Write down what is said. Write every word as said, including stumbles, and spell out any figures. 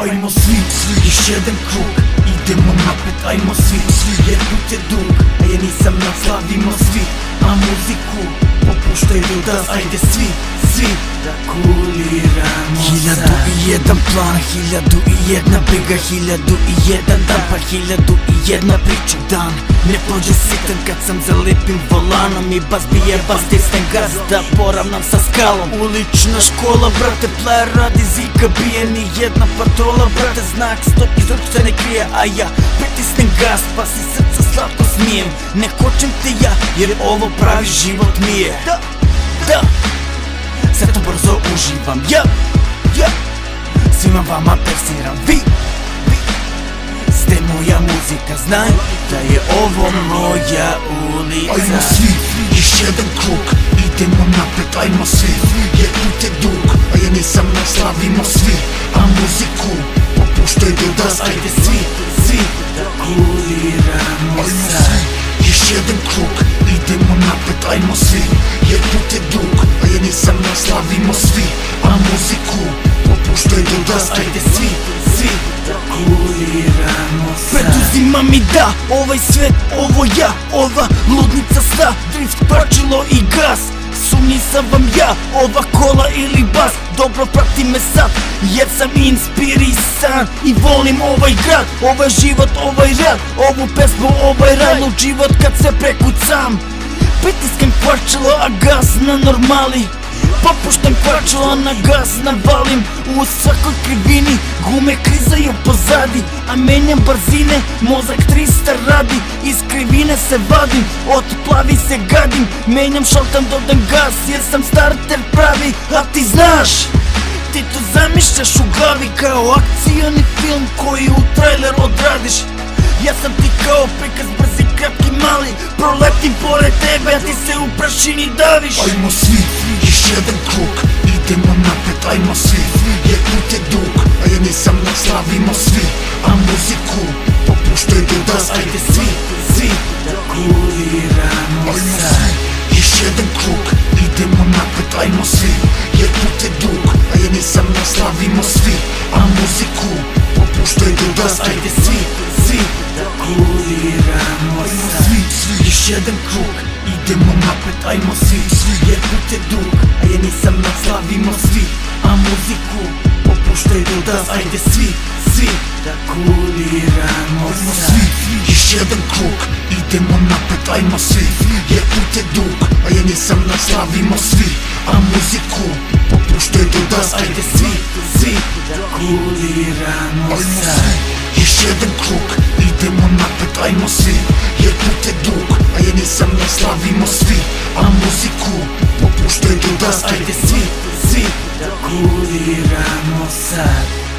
ajmo svi, još jedan krug, idemo napred, ajmo svi, jer put je dug, a ja nisam naslavimo svi, a muziku popuštaju da, ajde svi, svi da kuliramo. Hiljadu i jedan plan, hiljadu i jedna briga, hiljadu i jedan dan, pa hiljadu i jedna priča. Dan ne prođe sitan kad sam zalepim volanom i bas bije bas, stisnem gas da poravnam sa skalom. Ulična škola, brate, player radi zika, bije ni jedna patrola, brate, znak stop, izruk se ne krije, a ja pritisnem gas pa si srca slatko smijem. Ne kočem te ja, jer ovo pravi život mi je. Da, da, sve to brzo uživam, ja, ja, svima vama persiram, vi, vi ste moja muzika, znaj da je ovo moja ulica. Ajmo svi, još jedan krug, idemo napred, ajmo svi, jer put je dug, a ja nisam naslavimo svi, a muziku popuštaju da, ajde svi, svi da kuliramo sad. Još jedan krug, idemo napred, ajmo svi, jer put je dug, a ja nisam naslavimo svi, a muziku popuštaju da, ajde svi, svi da kuliramo sad. Preduzimam i da, ovaj svet, ovo ja, ova ludnica sta, drift, pračilo i gas. Sumnji sam vam ja, ova kola ili bas, dobro prati me sad, jer sam inspirisan i volim ovaj grad, ovaj život, ovaj rad, ovu pesmu, ovaj rad, lud život kad se prekucam. Pritiskam kvarčilo, a gas na normali, popuštam kvarčilo, a na gas navalim. U svakoj krivini gume klizaju pozadi, a menjam brzine, mozak trista radi. Iz krivine se vadim, od plavi se gadim, menjam šaltam, dodam gas, jer sam starter pravi. A ti znaš, ti to zamišljaš u glavi kao akcioni film koji u trailer odradiš. Ja sam ti kao prikaz, brzi, kratki, mali, proletim pored tebe, a ti se u prašini daviš. Ajmo svi, još jedan krug, idemo napred, ajmo svi, jer put je dug, a ja nisam naslavimo svi, a muziku popuštaju da, ajde svi, svi da kuliramo sad. Još jedan krug, idemo napred, ajmo svi, jer put je dug, a ja nisam naslavimo svi, a muziku popuštaju da, ajde svi, svi da kuliramo sad. Još jedan krug, idemo napred, ajmo svi, jer put je dug, a ja nisam naslavimo svi, a muziku popuštaju da, ajde svi, svi da kuliramo sad. Još jedan krug, idemo napred, ajmo svi, jer put je dug, a ja nisam naslavimo svi, a muziku popuštaju da, ajde svi, svi da kuliramo sad. Još jedan krug, idemo napred, ajmo svi, jer put je dug, a ja nisam naslavimo svi, a muziku popuštaju da, ajde svi, svi da kuliramo sad.